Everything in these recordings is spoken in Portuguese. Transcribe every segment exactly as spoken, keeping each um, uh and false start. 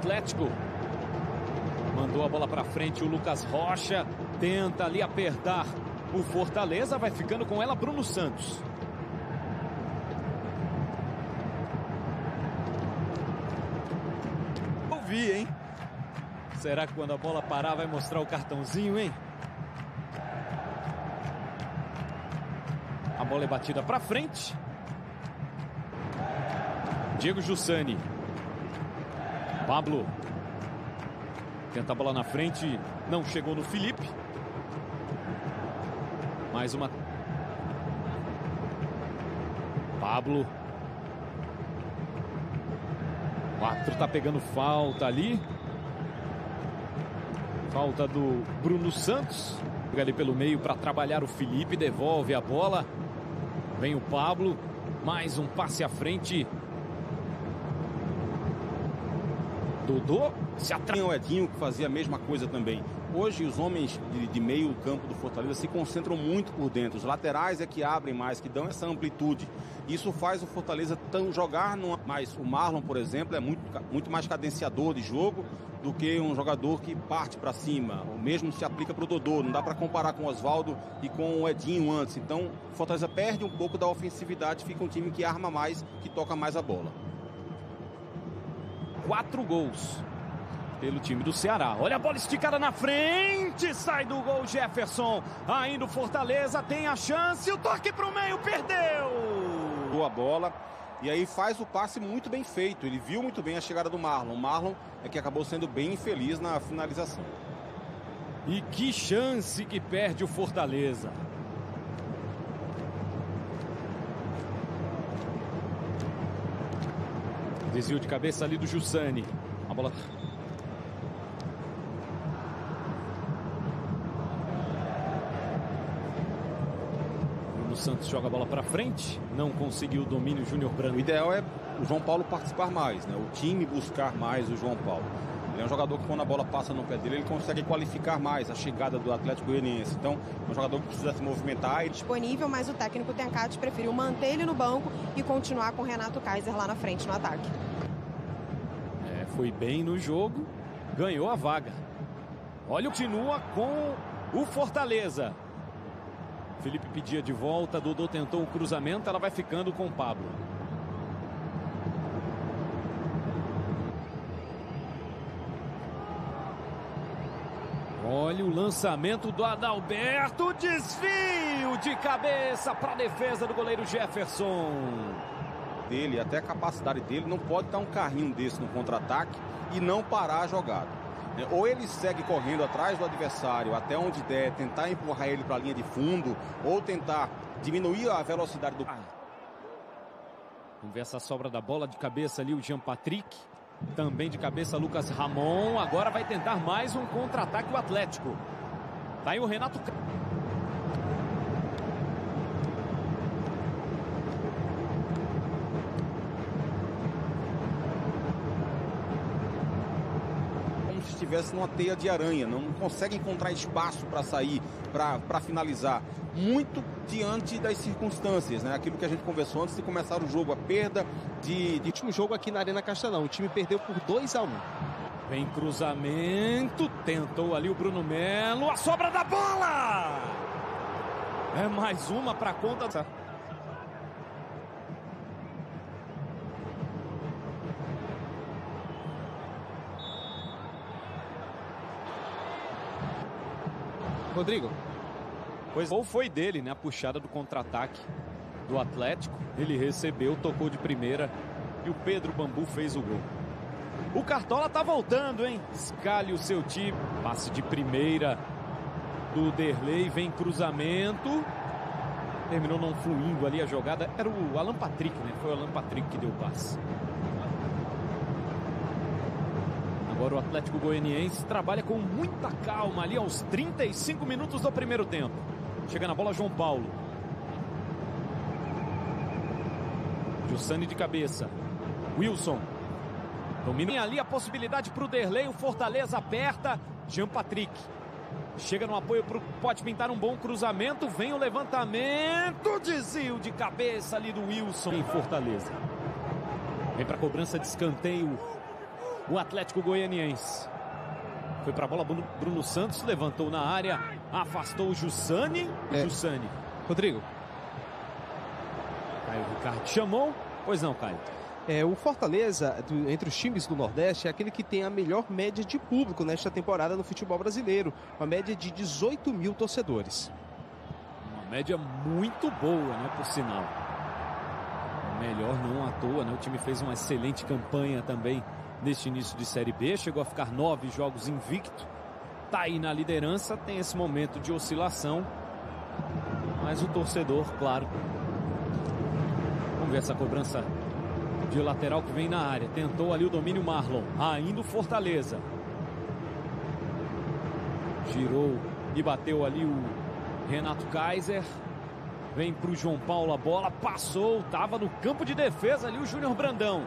Atlético. Mandou a bola para frente o Lucas Rocha. Tenta ali apertar o Fortaleza. Vai ficando com ela Bruno Santos. Ouvi, hein? Será que quando a bola parar vai mostrar o cartãozinho, hein? A bola é batida para frente. Diego Jussani. Pablo. Tenta a bola na frente. Não chegou no Felipe. Mais uma. Pablo. O árbitro tá pegando falta ali. Falta do Bruno Santos. Pega ali pelo meio para trabalhar o Felipe. Devolve a bola. Vem o Pablo. Mais um passe à frente. Dodô se atrasa. O Edinho que fazia a mesma coisa também. Hoje os homens de, de meio campo do Fortaleza se concentram muito por dentro. Os laterais é que abrem mais, que dão essa amplitude. Isso faz o Fortaleza tão jogar numa... Mas o Marlon, por exemplo, é muito, muito mais cadenciador de jogo do que um jogador que parte para cima. O mesmo se aplica para o Dodô. Não dá para comparar com o Oswaldo e com o Edinho antes. Então o Fortaleza perde um pouco da ofensividade. Fica um time que arma mais, que toca mais a bola. Quatro gols pelo time do Ceará. Olha a bola esticada na frente. Sai do gol Jefferson. Ainda o Fortaleza tem a chance. O toque para o meio. Perdeu. Boa bola. E aí faz o passe muito bem feito. Ele viu muito bem a chegada do Marlon. O Marlon é que acabou sendo bem infeliz na finalização. E que chance que perde o Fortaleza. Desvio de cabeça ali do Jussani. A bola... Bruno Santos joga a bola para frente. Não conseguiu o domínio Júnior Branco. O ideal é o João Paulo participar mais, né? O time buscar mais o João Paulo. Ele é um jogador que quando a bola passa no pé dele, ele consegue qualificar mais a chegada do Atlético Goianiense. Então, é um jogador que precisa se movimentar. E... disponível, mas o técnico Tencati preferiu manter ele no banco e continuar com o Renato Kaiser lá na frente no ataque. Foi bem no jogo, ganhou a vaga. Olha, continua com o Fortaleza. Felipe pedia de volta, Dodô tentou o cruzamento, ela vai ficando com o Pablo. Olha o lançamento do Adalberto, desvio de cabeça para a defesa do goleiro Jefferson. Dele, até a capacidade dele, não pode dar um carrinho desse no contra-ataque e não parar a jogada. Ou ele segue correndo atrás do adversário até onde der, tentar empurrar ele para a linha de fundo, ou tentar diminuir a velocidade do... Vamos ver essa sobra da bola de cabeça ali, o Jean Patrick. Também de cabeça, Lucas Ramon. Agora vai tentar mais um contra-ataque o Atlético. Tá aí o Renato... estivesse numa teia de aranha, não consegue encontrar espaço para sair, para finalizar, muito diante das circunstâncias, né? Aquilo que a gente conversou antes de começar o jogo, a perda de, de... último jogo aqui na Arena Castelão, o time perdeu por dois a um. Vem cruzamento, tentou ali o Bruno Melo, a sobra da bola! É mais uma para conta... Rodrigo. Pois ou foi dele, né? A puxada do contra-ataque do Atlético. Ele recebeu, tocou de primeira e o Pedro Bambu fez o gol. O Cartola tá voltando, hein? Escalhe o seu time. Passe de primeira do Derlei, vem cruzamento. Terminou não fluindo ali a jogada. Era o Alan Patrick, né? Foi o Alan Patrick que deu o passe. Agora o Atlético Goianiense trabalha com muita calma ali aos trinta e cinco minutos do primeiro tempo. Chega na bola João Paulo. Jussani de cabeça. Wilson. Domina ali a possibilidade para o Derlei. O Fortaleza aperta. Jean Patrick. Chega no apoio. Pro... Pode pintar um bom cruzamento. Vem o levantamento. Desvio de cabeça ali do Wilson em Fortaleza. Vem para a cobrança de escanteio. o Atlético Goianiense. Foi para a bola, Bruno Santos levantou na área, afastou o Jussani. É. Jussani. Rodrigo. Caio Ricardo chamou. Pois não, Caio. É, o Fortaleza, do, entre os times do Nordeste, é aquele que tem a melhor média de público nesta temporada no futebol brasileiro. Uma média de dezoito mil torcedores. Uma média muito boa, né, por sinal. Melhor não à toa, né? O time fez uma excelente campanha também neste início de Série B. Chegou a ficar nove jogos invicto. Tá aí na liderança, tem esse momento de oscilação. Mas o torcedor, claro. Vamos ver essa cobrança de lateral que vem na área. Tentou ali o domínio Marlon. Ainda o Fortaleza. Girou e bateu ali o Renato Kaiser. Vem para o João Paulo a bola. Passou. Estava no campo de defesa ali o Júnior Brandão.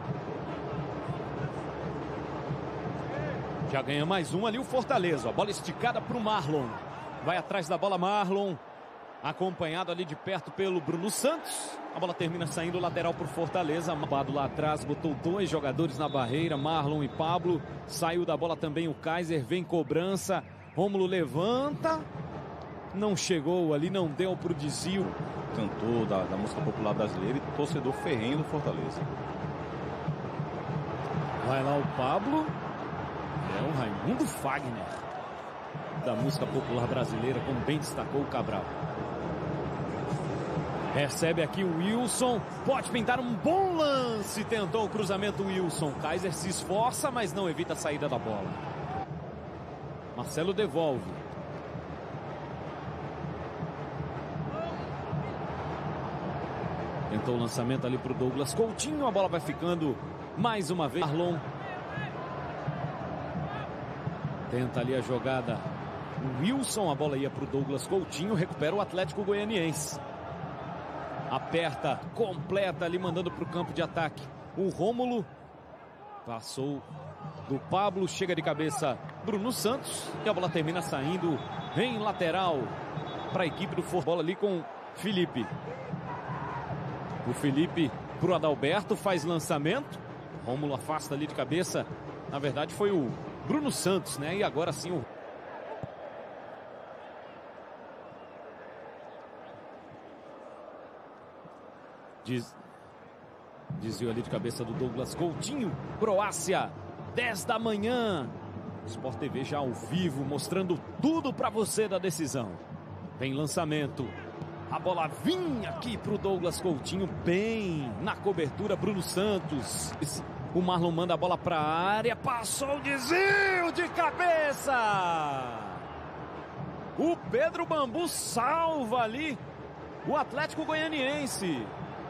Já ganha mais um ali o Fortaleza. A bola esticada para o Marlon. Vai atrás da bola Marlon. Acompanhado ali de perto pelo Bruno Santos. A bola termina saindo lateral por Fortaleza. Mabado lá atrás, botou dois jogadores na barreira, Marlon e Pablo. Saiu da bola também o Kaiser, vem cobrança. Rômulo levanta. Não chegou ali, não deu pro desvio. Cantor da, da música popular brasileira e torcedor ferrenho do Fortaleza. Vai lá o Pablo. É o Raimundo Fagner da música popular brasileira, como bem destacou o Cabral. Recebe aqui o Wilson, pode pintar um bom lance, tentou o cruzamento o Wilson. Kaiser se esforça, mas não evita a saída da bola. Marcelo devolve. Tentou o lançamento ali para o Douglas Coutinho, a bola vai ficando mais uma vez. Marlon. Tenta ali a jogada o Wilson, a bola ia para o Douglas Coutinho, recupera o Atlético Goianiense. Aperta, completa ali, mandando para o campo de ataque. O Rômulo passou do Pablo, chega de cabeça Bruno Santos. E a bola termina saindo em lateral para a equipe do Fortaleza. Bola ali com Felipe. O Felipe para o Adalberto, faz lançamento. Rômulo afasta ali de cabeça. Na verdade foi o Bruno Santos, né? E agora sim o... Diz... Desvio ali de cabeça do Douglas Coutinho. Croácia, dez da manhã. Sport T V já ao vivo, mostrando tudo para você da decisão. Tem lançamento. A bola vinha aqui para o Douglas Coutinho, bem na cobertura, Bruno Santos. O Marlon manda a bola para a área, passou o desvio de cabeça. O Pedro Bambu salva ali o Atlético Goianiense.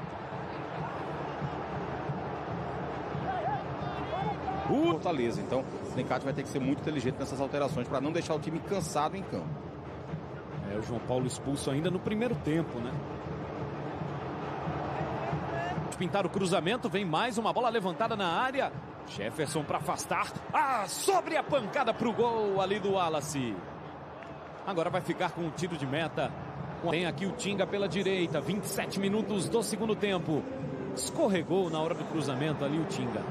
O Fortaleza, então o Tencate vai ter que ser muito inteligente nessas alterações para não deixar o time cansado em campo. É, o João Paulo expulso ainda no primeiro tempo, né? Pintar o cruzamento, vem mais uma bola levantada na área. Jefferson para afastar. Ah, sobre a pancada para o gol ali do Wallace. Agora vai ficar com um tiro de meta. Tem aqui o Tinga pela direita, vinte e sete minutos do segundo tempo. Escorregou na hora do cruzamento ali o Tinga.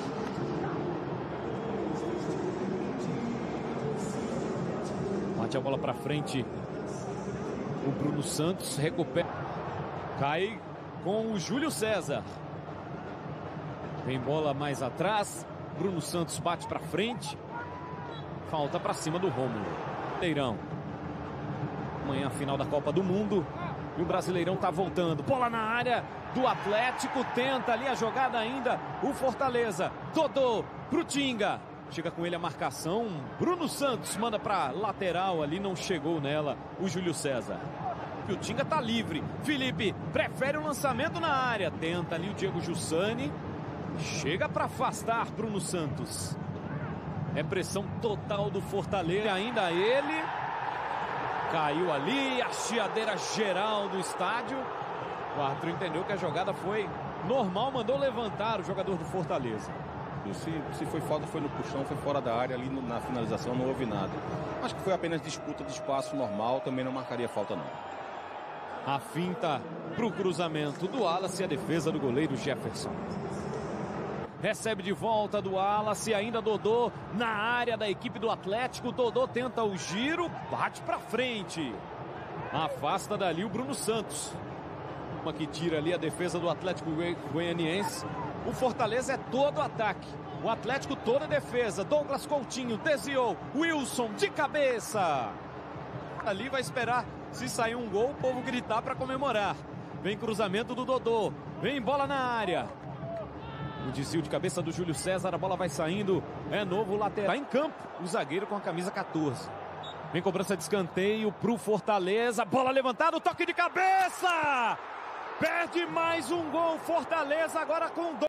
Bate a bola para frente. O Bruno Santos recupera. Cai com o Júlio César. Vem bola mais atrás. Bruno Santos bate para frente. Falta para cima do Rômulo. Brasileirão. Amanhã a final da Copa do Mundo. E o Brasileirão tá voltando. Bola na área do Atlético. Tenta ali a jogada ainda. O Fortaleza. Dodô pro Tinga. Chega com ele a marcação. Bruno Santos manda para lateral ali. Não chegou nela o Júlio César. E o Tinga tá livre. Felipe prefere o lançamento na área. Tenta ali o Diego Jussani. Chega para afastar Bruno Santos. É pressão total do Fortaleza. E ainda ele. Caiu ali. A chiadeira geral do estádio. O árbitro entendeu que a jogada foi normal. Mandou levantar o jogador do Fortaleza. Se, se foi falta, foi no puxão, foi fora da área, ali no, na finalização não houve nada. Acho que foi apenas disputa de espaço normal, também não marcaria falta não. A finta para o cruzamento do Wallace e a defesa do goleiro Jefferson. Recebe de volta do Wallace, ainda Dodô na área da equipe do Atlético. Dodô tenta o giro, bate pra frente. Afasta dali o Bruno Santos. Uma que tira ali a defesa do Atlético Goianiense. O Fortaleza é todo ataque. O Atlético toda defesa. Douglas Coutinho desviou. Wilson de cabeça. Ali vai esperar se sair um gol, o povo gritar para comemorar. Vem cruzamento do Dodô. Vem bola na área. O desvio de cabeça do Júlio César, a bola vai saindo, é novo lateral. Tá em campo o zagueiro com a camisa quatorze. Vem cobrança de escanteio pro Fortaleza, bola levantada, toque de cabeça! Perde mais um gol, Fortaleza agora com dois.